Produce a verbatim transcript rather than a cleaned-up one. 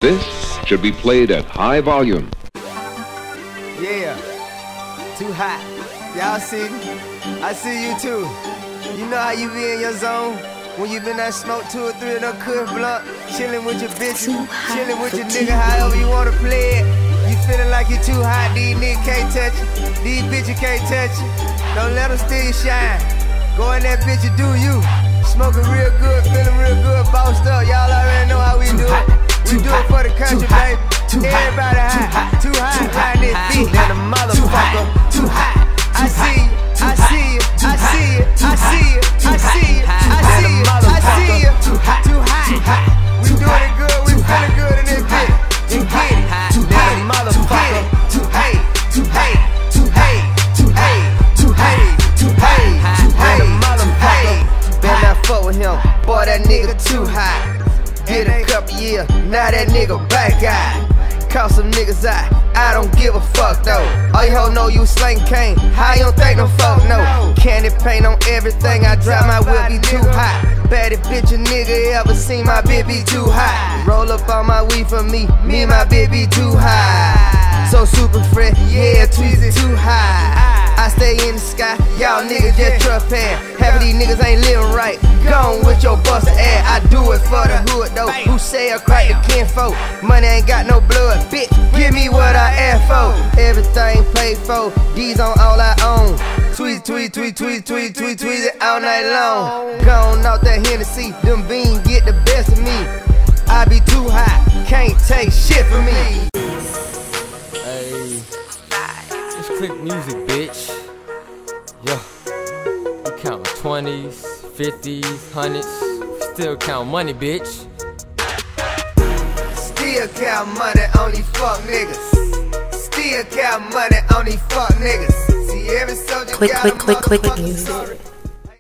This should be played at high volume. Yeah, too hot. Y'all see? I see you too. You know how you be in your zone when you been that smoke two or three of them cush blunt, chilling with your bitch, chilling with your nigga, however you wanna play it. You feeling like you too hot, these niggas can't touch you, these bitches can't touch you. Don't let them steal your shine. Go in that bitch and do you. Smoking real good, feeling real good, bossed up. Y'all already know how we do it. We do it for the country, baby. Everybody high, too high, riding this beat. And a motherfucker, too hot. I see you, I see you, I see you, I see you, I see you, I see you, I see you. Too hot, too hot. We doing it good, we feeling good in this bitch. And get it, too hot, motherfucker. Too hate, too hate, too hate, too hate, too hate, too hate, too hate, motherfucker. Better not fuck with him, boy, that nigga too hot. Did a couple years, now that nigga back out. Caught some niggas out, I don't give a fuck though. All you hoes know you slang cane, how you don't think them folk know? Candy paint on everything, I drive my whip be too hot. Baddest bitch a nigga ever seen, my bitch be too hot. Roll up on my weed for me, me and my bitch be too high. So super fresh, yeah, Tweezy too high. I stay in the sky, y'all niggas just trespass. Half of these niggas ain't living right. Gone with your buster ass. I do it for the hood though. Who say I crack the kinfolk? Money ain't got no blood, bitch. Give me what I asked for. Everything paid for. These on all I own. Tweet, tweet, tweet, tweet, tweet, tweet, tweet it all night long. Gone off that Hennessy. Them beans get the best of me. I be too hot, can't take shit from me. Hey, it's Click Music, bitch. Yo, we count twenties, fifties, hundreds. Still count money, bitch. Still count money, only fuck niggas. Still count money, only fuck niggas. See every soldier Click, got click, a click, click, motherfucking music. story.